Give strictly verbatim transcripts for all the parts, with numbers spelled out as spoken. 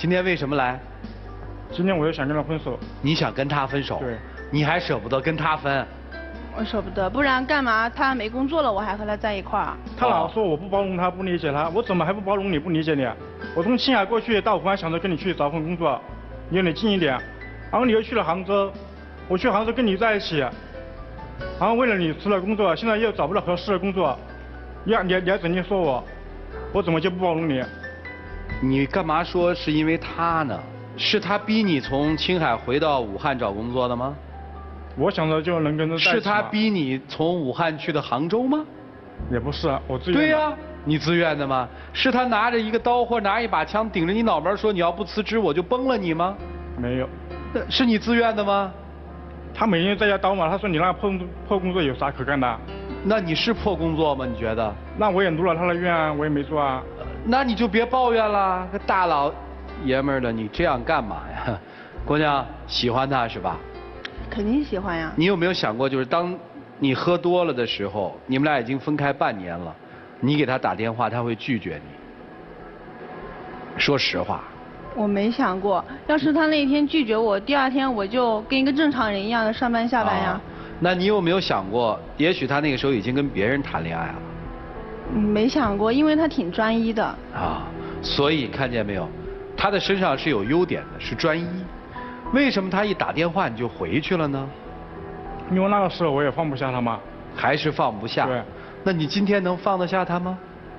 今天为什么来？ 今天我就想跟他分手。 你想跟他分手？ 对。 你还舍不得跟他分？ 我舍不得，不然干嘛？他没工作了，我还和他在一块儿。 他老说我不包容他，不理解他，我怎么还不包容你，不理解你？我从青海过去到武汉，想着跟你去找份工作，离你近一点。然后你又去了杭州，我去杭州跟你在一起，然后为了你辞了工作，现在又找不到合适的工作，你还你还你还整天说我，我怎么就不包容你？ 你干嘛说是因为他呢？是他逼你从青海回到武汉找工作的吗？ 我想着就能跟他在一起。 是他逼你从武汉去的杭州吗？ 也不是，我自愿的。 对呀、啊，你自愿的吗？是他拿着一个刀或拿一把枪顶着你脑门说你要不辞职我就崩了你吗？ 没有。 是你自愿的吗？ 他每天在家叨嘛，他说你那破破工作有啥可干的？ 那你是破工作吗？你觉得？ 那我也如了他的愿啊，我也没做啊。 那你就别抱怨了，个大老爷们儿的，你这样干嘛呀？姑娘喜欢他是吧？ 肯定喜欢呀。 你有没有想过，就是当你喝多了的时候，你们俩已经分开半年了，你给他打电话，他会拒绝你？说实话。 我没想过，要是他那天拒绝我，第二天我就跟一个正常人一样的上班下班呀。 啊、那你有没有想过，也许他那个时候已经跟别人谈恋爱了？ 没想过，因为他挺专一的。 啊，所以看见没有，他的身上是有优点的，是专一。为什么他一打电话你就回去了呢？ 因为那个时候我也放不下他嘛。 还是放不下？ 对。 那你今天能放得下他吗？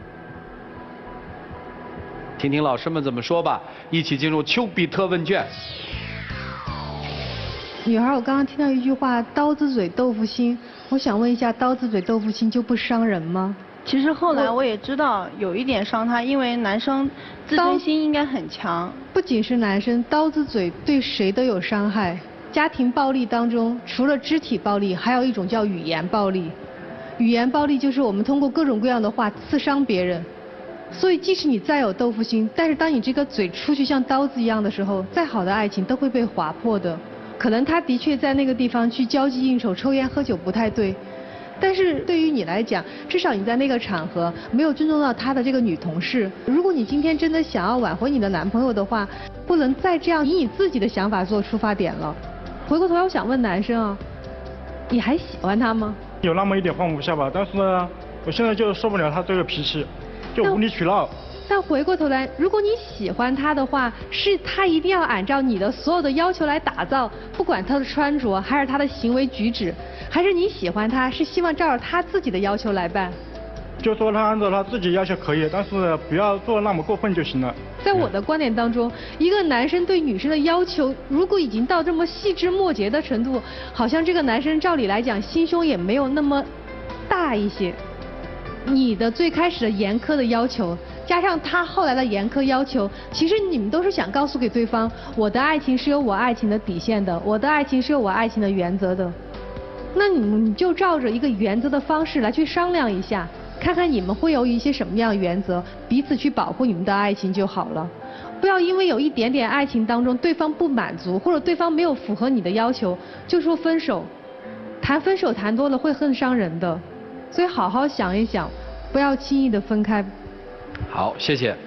听听老师们怎么说吧，一起进入丘比特问卷。 女孩，我刚刚听到一句话“刀子嘴豆腐心”，我想问一下，刀子嘴豆腐心就不伤人吗？ 其实后来我也知道有一点伤他，因为男生自尊心应该很强。 不仅是男生，刀子嘴对谁都有伤害。家庭暴力当中，除了肢体暴力，还有一种叫语言暴力。语言暴力就是我们通过各种各样的话刺伤别人。所以，即使你再有豆腐心，但是当你这个嘴出去像刀子一样的时候，再好的爱情都会被划破的。可能他的确在那个地方去交际应酬、抽烟喝酒不太对，但是对于你来讲，至少你在那个场合没有尊重到他的这个女同事。如果你今天真的想要挽回你的男朋友的话，不能再这样以你自己的想法做出发点了。回过头来，我想问男生啊，你还喜欢他吗？ 有那么一点放不下吧，但是呢，我现在就受不了他这个脾气。就无理取闹。 但回过头来，如果你喜欢他的话，是他一定要按照你的所有的要求来打造，不管他的穿着还是他的行为举止，还是你喜欢他是希望照着他自己的要求来办？ 就说他按照他自己要求可以，但是不要做那么过分就行了。 在我的观点当中，一个男生对女生的要求，如果已经到这么细枝末节的程度，好像这个男生照理来讲心胸也没有那么大一些。你的最开始的严苛的要求，加上他后来的严苛要求，其实你们都是想告诉给对方，我的爱情是有我爱情的底线的，我的爱情是有我爱情的原则的。那你们你就照着一个原则的方式来去商量一下，看看你们会有一些什么样的原则，彼此去保护你们的爱情就好了。不要因为有一点点爱情当中对方不满足，或者对方没有符合你的要求，就说分手。谈分手谈多了会很伤人的。所以好好想一想，不要轻易的分开。 好，谢谢。